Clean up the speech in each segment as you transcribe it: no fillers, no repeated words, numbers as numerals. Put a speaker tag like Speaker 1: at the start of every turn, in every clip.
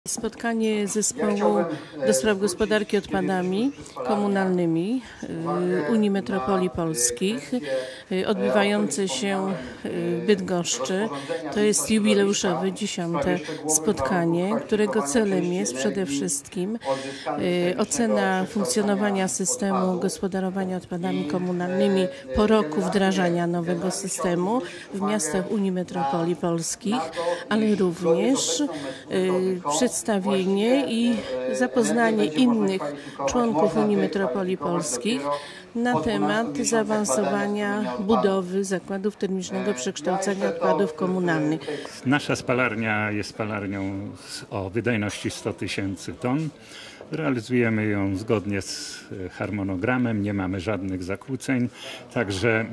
Speaker 1: Spotkanie zespołu do spraw gospodarki odpadami komunalnymi Unii Metropolii Polskich odbywające się w Bydgoszczy. To jest jubileuszowe 10. spotkanie, którego celem jest przede wszystkim ocena funkcjonowania systemu gospodarowania odpadami komunalnymi po roku wdrażania nowego systemu w miastach Unii Metropolii Polskich, ale również przedstawienie i zapoznanie innych członków Unii Metropolii Polskich na temat zaawansowania budowy zakładów termicznego przekształcania odpadów komunalnych.
Speaker 2: Nasza spalarnia jest spalarnią o wydajności 100 000 ton. Realizujemy ją zgodnie z harmonogramem, nie mamy żadnych zakłóceń, także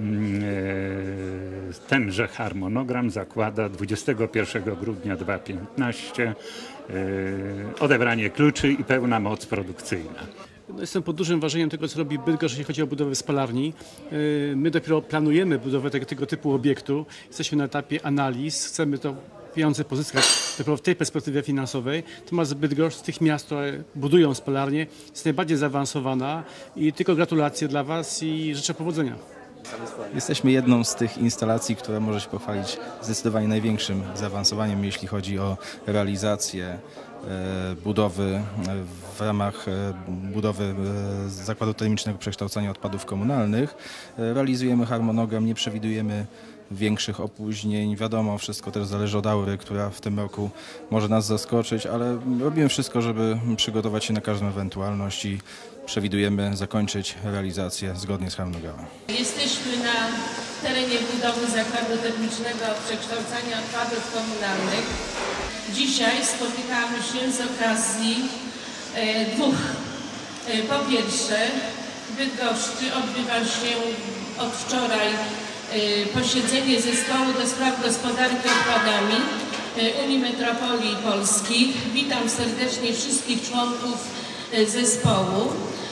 Speaker 2: tenże harmonogram zakłada 21 grudnia 2015 odebranie kluczy i pełna moc produkcyjna.
Speaker 3: Jestem pod dużym wrażeniem tego, co robi Bydgoszcz, jeśli chodzi o budowę spalarni. My dopiero planujemy budowę tego typu obiektu. Jesteśmy na etapie analiz, chcemy to pieniądze pozyskać dopiero w tej perspektywie finansowej. Natomiast Bydgoszcz z tych miast, które budują spalarnię, jest najbardziej zaawansowana i tylko gratulacje dla Was i życzę powodzenia.
Speaker 4: Jesteśmy jedną z tych instalacji, która może się pochwalić zdecydowanie największym zaawansowaniem, jeśli chodzi o realizację budowy w ramach budowy zakładu termicznego przekształcania odpadów komunalnych. Realizujemy harmonogram, nie przewidujemy większych opóźnień. Wiadomo, wszystko też zależy od aury, która w tym roku może nas zaskoczyć, ale robimy wszystko, żeby przygotować się na każdą ewentualność i przewidujemy zakończyć realizację zgodnie z harmonogramem.
Speaker 1: Jesteśmy na terenie budowy zakładu termicznego przekształcania odpadów komunalnych. Dzisiaj spotykamy się z okazji dwóch. Po pierwsze, w Bydgoszczy odbywa się od wczoraj posiedzenie zespołu do spraw gospodarki odpadami Unii Metropolii Polskich. Witam serdecznie wszystkich członków zespołu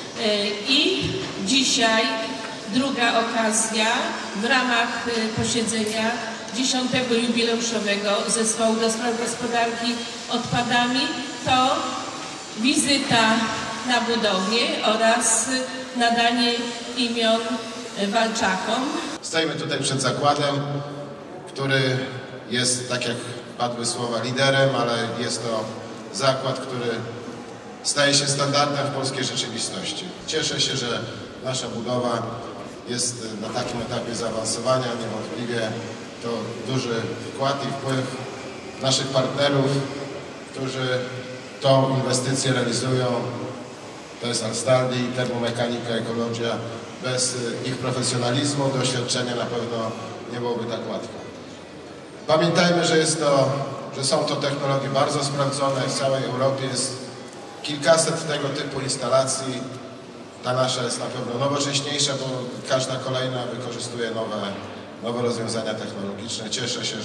Speaker 1: i dzisiaj druga okazja w ramach posiedzenia 10. jubileuszowego zespołu do spraw gospodarki odpadami to wizyta na budowie oraz nadanie imion walczakom.
Speaker 5: Stoimy tutaj przed zakładem, który jest, tak jak padły słowa, liderem, ale jest to zakład, który staje się standardem w polskiej rzeczywistości. Cieszę się, że nasza budowa jest na takim etapie zaawansowania. Niewątpliwie to duży wkład i wpływ naszych partnerów, którzy tą inwestycję realizują. To jest Alstaldi, Termomechanika, Ekologia. Bez ich profesjonalizmu, doświadczenia na pewno nie byłoby tak łatwo. Pamiętajmy, że są to technologie bardzo sprawdzone. W całej Europie jest kilkaset tego typu instalacji. Ta nasza jest na pewno nowocześniejsza, bo każda kolejna wykorzystuje nowe rozwiązania technologiczne. Cieszę się,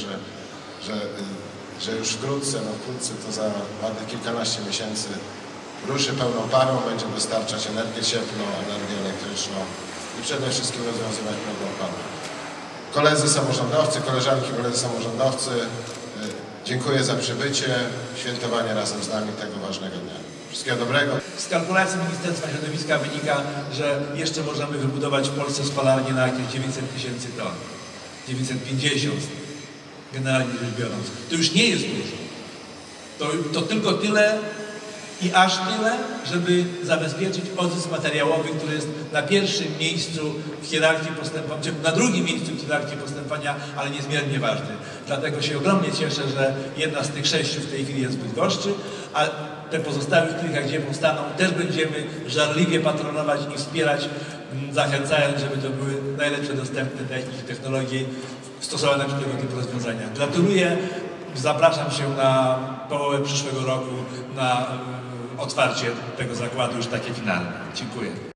Speaker 5: że już wkrótce to za ładnych kilkanaście miesięcy ruszy pełną parą, będzie dostarczać energię cieplną, energię elektryczną i przede wszystkim rozwiązywać problem odpadów. Koledzy samorządowcy, koleżanki, koledzy samorządowcy, dziękuję za przybycie, świętowanie razem z nami tego ważnego dnia. Wszystkiego dobrego.
Speaker 6: Z kalkulacji Ministerstwa Środowiska wynika, że jeszcze możemy wybudować w Polsce spalarnię na jakieś 900 000 ton. 950, generalnie rzecz biorąc. To już nie jest dużo. To tylko tyle i aż tyle, żeby zabezpieczyć odzysk materiałowy, który jest na pierwszym miejscu w hierarchii postępowania, czy na drugim miejscu w hierarchii postępowania, ale niezmiernie ważny. Dlatego się ogromnie cieszę, że jedna z tych 6 w tej chwili jest w Bydgoszczy, a te pozostałych kilka, gdzie powstaną, też będziemy żarliwie patronować i wspierać, zachęcając, żeby to były najlepsze dostępne techniki, technologie stosowane przy tego typu rozwiązaniach. Gratuluję, zapraszam się na połowę przyszłego roku na otwarcie tego zakładu już takie finalne. Dziękuję.